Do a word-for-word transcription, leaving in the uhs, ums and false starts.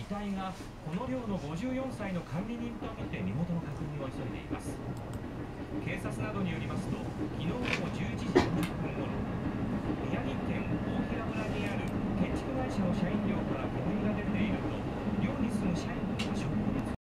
体がこの寮のごじゅうよんさいの管理人とみて身元の確認を急いでいます。警察などによりますと、昨日午後じゅういちじよんじゅっぷん頃、宮城県大平村にある建築会社の社員寮から煙